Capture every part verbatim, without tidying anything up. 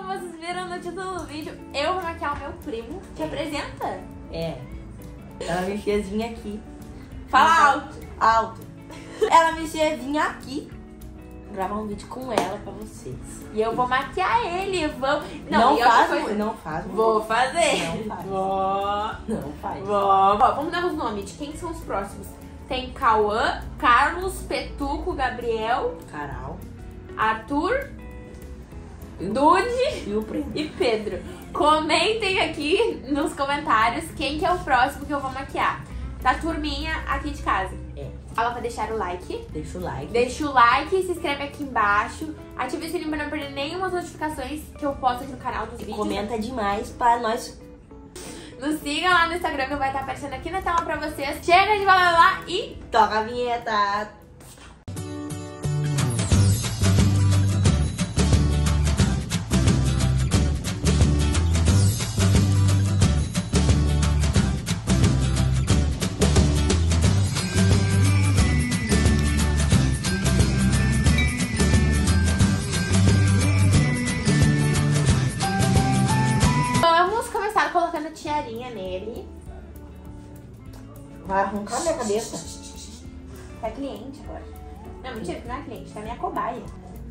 vocês viram no título do vídeo, eu vou maquiar o meu primo. Te apresenta? É. Ela me fez vir aqui. Fala alto. Alto. Ela me fez vir aqui gravar um vídeo com ela pra vocês. E eu vou maquiar ele. Vamos... Não, e faz, outra coisa- não faz. Vou fazer. Não faz. Vou. Não faz. Vou. Ó, vamos dar os nomes de quem são os próximos. Tem Cauã, Carlos, Petuco, Gabriel, Caral. Arthur, Dude E o primo. e Pedro. Comentem aqui nos comentários quem que é o próximo que eu vou maquiar. Da turminha aqui de casa. É. Ela vai deixar o like. Deixa o like. Deixa o like, se inscreve aqui embaixo. Ative o sininho pra não perder nenhuma notificações que eu posto aqui no canal dos vídeos. Comenta demais pra nós. Nos sigam lá no Instagram que vai estar aparecendo aqui na tela pra vocês. Chega de blá blá blá e Toca a vinheta. vamos começar colocando tiarinha nele. Vai arrancar minha cabeça. Tá cliente agora. Não, mentira, que não é cliente, tá minha cobaia.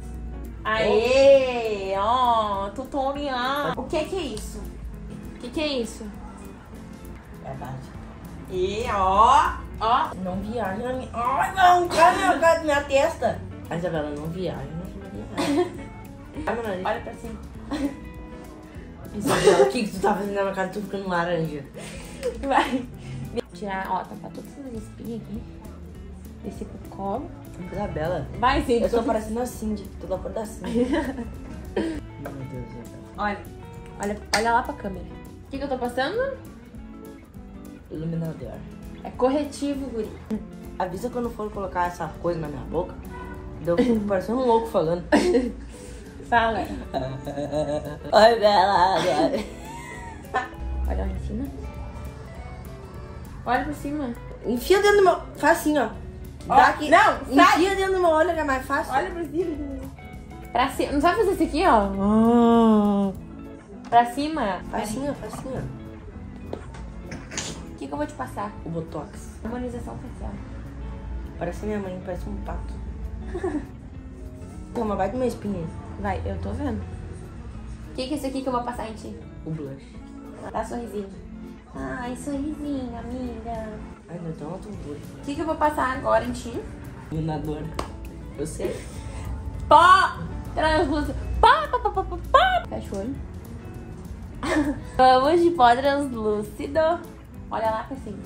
Aê, ó, tutorial. O que que é isso? O que que é isso? É básico. E ó, ó. Não viaja na minha... Ai, não, cara, minha, cara, minha testa. A Isabela não viaja, não viaja. Ai, meu nariz. Olha pra cima. Isabela, o que que tu tá fazendo na minha cara? Tu ficando laranja. Vai. Tirar, ó, tampar todas essas espinhas aqui. Descer pro colo. Isabela, Vai, sim. eu tô parecendo a Cindy. Tô da cor da Cindy. Meu Deus, Isabela. Olha, olha, olha lá pra câmera. O que que eu tô passando? Iluminador. É corretivo, guri. Avisa quando for colocar essa coisa na minha boca. Eu fico parecendo um louco falando. Fala. Oi, Bela. Olha lá em cima. Olha pra cima. Enfia dentro do meu... Faz assim, ó. Ó, Dá aqui. não, sai. Enfia dentro do meu olho que é mais fácil. Olha pra cima. Pra cima. Não sabe fazer isso aqui, ó? Pra cima. Faz assim, ó. Faz assim, ó. O que que eu vou te passar? O Botox. Harmonização facial. Parece minha mãe, parece um pato. Toma, vai com minha espinha. Vai, eu tô vendo. O que que é isso aqui que eu vou passar em ti? O blush. Dá sorrisinho. Ai, sorrisinho, amiga. Ai, meu Deus, um blush. O que que eu vou passar agora em ti? Iluminador. Eu sei. Pó! Translúcido. Pó, pó, pó, pó, pó, pó. Fecha o olho. Vamos de pó translúcido. Olha lá pra cima.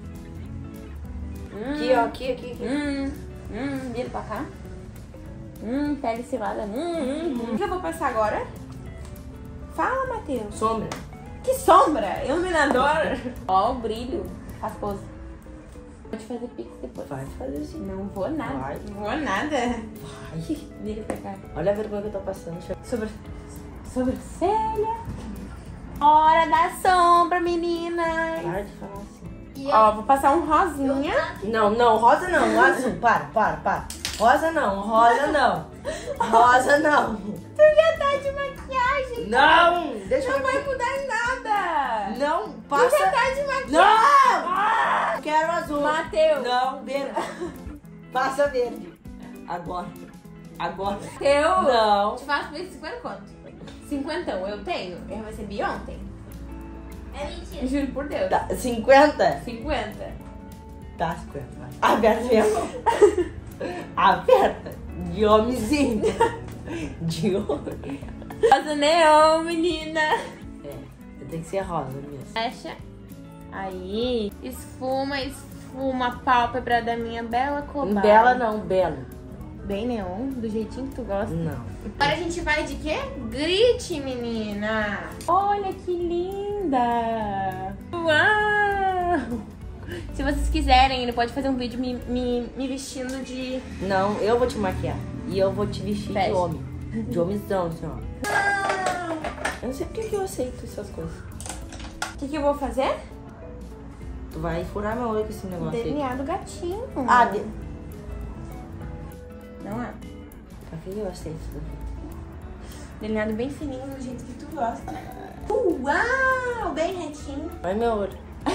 Hum, Aqui, ó. Aqui, aqui, aqui. Hum, hum, vira pra cá. Hum, pele cilada. Hum, hum, hum. O que eu vou passar agora? Fala, Matheus. Sombra. Que sombra! Iluminador. Ó, o brilho. Faz pose. Vou te fazer pix depois. Vai fazer assim. Não vou nada. Vai. Não vou nada. Vai. Vira pra cá. Olha a vergonha que eu tô passando. Deixa eu... Sobre... Sobrancelha. Hora da sombra, meninas. Para de falar assim. Ó, vou passar um rosinha. Não, não, rosa não. Azul. Para, para, para. Rosa não, rosa não. Rosa não. Tu já tá de maquiagem. Não! Deixa Não eu vai mudar em nada. Não, Tu passa. já tá de maquiagem. Não! Eu quero azul. Matheus. Não, verde. Passa verde. Agora. Agora. Eu Não. te faço por cinquenta quanto? Cinquentão, eu tenho. Eu recebi ontem. É mentira. Juro por Deus. Tá, cinquenta? cinquenta. Tá, cinquenta. Vai. Aperta minha mão. Aperta. De homenzinho. De homem. Rosa neon, menina. É, tem que ser rosa mesmo. Fecha. Aí. Esfuma, esfuma a pálpebra da minha bela cobaia. Bela não, belo. Bem neon, do jeitinho que tu gosta. Não. Agora a gente vai de quê? Grite, menina. Olha que linda. Uau. Se vocês quiserem, ele pode fazer um vídeo me, me, me vestindo de... Não, eu vou te maquiar. E eu vou te vestir Fecha. de homem. De homenzão, assim, ó. Eu não sei porque que eu aceito essas coisas. O que, que eu vou fazer? Tu vai furar meu olho com esse negócio aí. D N A do gatinho. Ah, de... Não é? Pra que eu aceito isso daqui? Delineado bem fininho, do jeito que tu gosta. Uau! Bem retinho. Olha meu olho.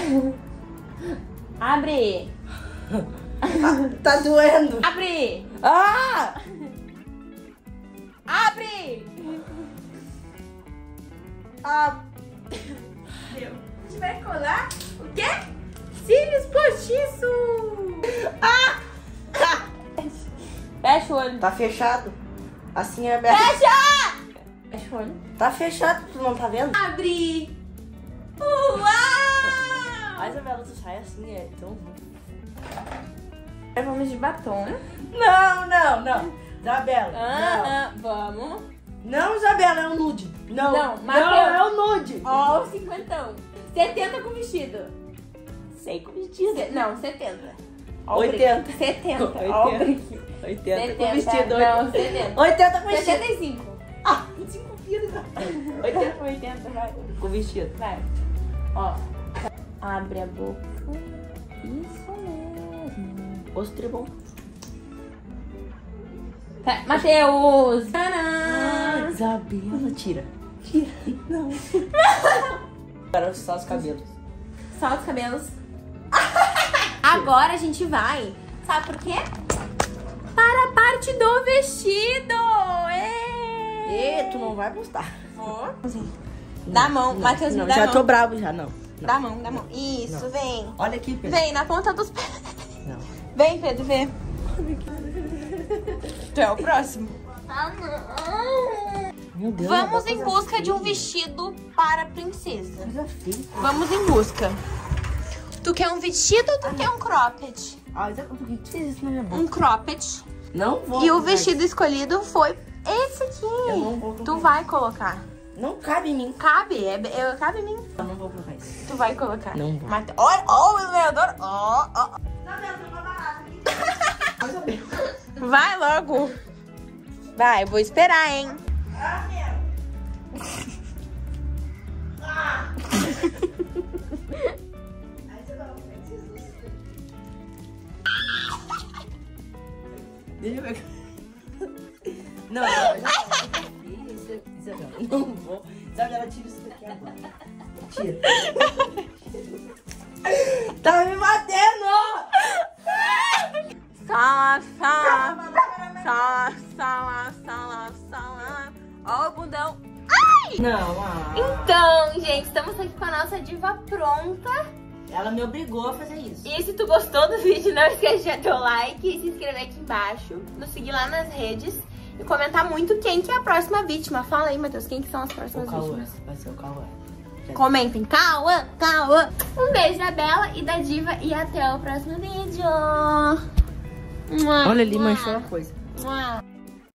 Abre! Ah, tá doendo. Abre! Ah! Abre! Ah! A gente vai colar o quê? Cílios postiços! Ah! Fecha o olho. Tá fechado. Assim é aberto. Fecha! Fecha o olho. Tá fechado, tu não tá vendo? Abre! Uau! A Isabela, tu sai assim, é tão... Agora vamos de batom. Não, não, não. Isabela, Ah, vamos. não. Não, Isabela, é um nude. Não, Não, não, Mateus. é um nude. Ó, o cinquentão. setenta com vestido. Sei com vestido. Se- Não, setenta. Ó o oitenta. brinco. setenta. Ó o oitenta. brinquinho. oitenta com setenta. vestido. Não, setenta. oitenta com vestido. setenta e cinco. Ah, cinco quilos. oitenta com oitenta, vai. Com vestido. Vai. Ó. Abre a boca. Isso mesmo. Ostribom. Tá, Matheus. Ah, Tcharam. Isabela, tira. Tira. Não. Agora só os cabelos. Solta os cabelos. Agora a gente vai. Sabe por quê? Para a parte do vestido. Ê! E tu não vai postar. Ó. Dá a mão, Não, Matheus, me não, dá a já mão. tô bravo já, não. não. Dá a mão, dá a mão. Isso, Não. vem. Olha aqui, Pedro. Vem, na ponta dos pés. Não. Vem, Pedro, vem. Tu é o próximo. Ah, não. Meu Deus. Vamos é em coisa busca de um feia. vestido para a princesa. Coisa feia. Vamos em busca. Tu quer um vestido ou tu quer um cropped? Ah, Isabela, por que tu fez isso na minha boca? Um cropped. Não vou. E o mais. vestido escolhido foi esse aqui. Eu não vou Tu colocar. vai colocar. Não cabe em mim. Cabe, é, é, cabe em mim. Eu não vou colocar isso. Tu vai colocar. Não vou. Mate... Olha, ó o iluminador. Ó, ó. Vai logo. Vai, eu vou esperar, hein. Deixa eu ver. Não, não, já. Isso, Isabela, não vou. Isabela, tira isso daqui agora. Tira. Tá me batendo! Sala, sala. Sala, sala, sala, sala. Ó o bundão. Não, ah. Então, gente, estamos aqui com a nossa diva pronta. Ela me obrigou a fazer isso. E se tu gostou do vídeo, não esquece de deixar teu like e se inscrever aqui embaixo. Nos seguir lá nas redes e comentar muito quem que é a próxima vítima. Fala aí, Matheus, quem que são as O próximas Cauã. vítimas. Vai ser o Cauã. Comentem. Cauã, Cauã. Um beijo da Bela e da Diva e até o próximo vídeo. Olha ali, manchou uma coisa. Mua.